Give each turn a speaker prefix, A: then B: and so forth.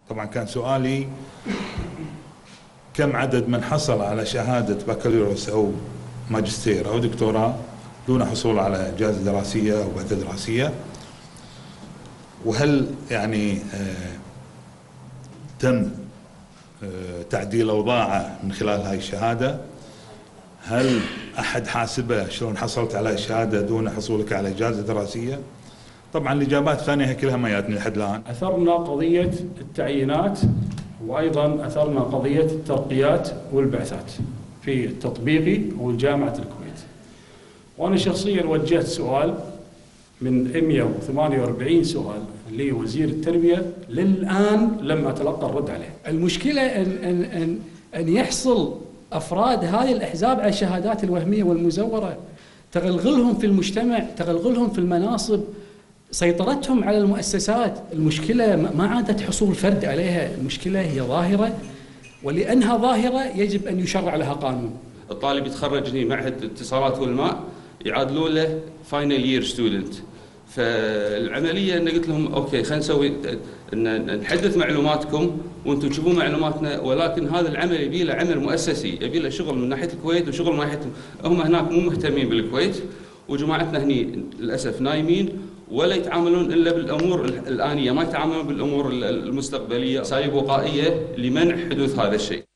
A: طبعا كان سؤالي كم عدد من حصل على شهادة بكالوريوس أو ماجستير أو دكتوراه دون حصول على إجازة دراسية أو بعثة دراسية، وهل يعني تم تعديل أوضاعه من خلال هاي الشهادة؟ هل أحد حاسبه شلون حصلت على شهادة دون حصولك على إجازة دراسية؟ طبعا الإجابات الثانية كلها ما جاتني لحد الآن.
B: أثرنا قضية التعيينات، وأيضا أثرنا قضية الترقيات والبعثات في التطبيقي وجامعة الكويت. وأنا شخصيا وجهت سؤال من 148 سؤال لوزير التربية، للآن لم أتلقى الرد عليه.
C: المشكلة أن يحصل أفراد هذه الأحزاب على الشهادات الوهمية والمزورة، تغلغلهم في المجتمع، تغلغلهم في المناصب، سيطرتهم على المؤسسات. المشكلة ما عادت حصول فرد عليها، المشكلة هي ظاهرة، ولأنها ظاهرة يجب أن يشرع لها قانون.
D: الطالب يتخرج معهد الاتصالات والماء يعادلوا له فاينل يير ستودنت، فالعمليه ان قلت لهم اوكي خلينا نسوي نحدث معلوماتكم وانتم تشوفون معلوماتنا، ولكن هذا العمل يبي له عمل مؤسسي، يبي له شغل من ناحيه الكويت وشغل من ناحيه هم هناك مو مهتمين بالكويت، وجماعتنا هني للاسف نايمين ولا يتعاملون الا بالامور الانيه، ما يتعاملون بالامور المستقبليه، اساليب وقائيه لمنع حدوث هذا الشيء.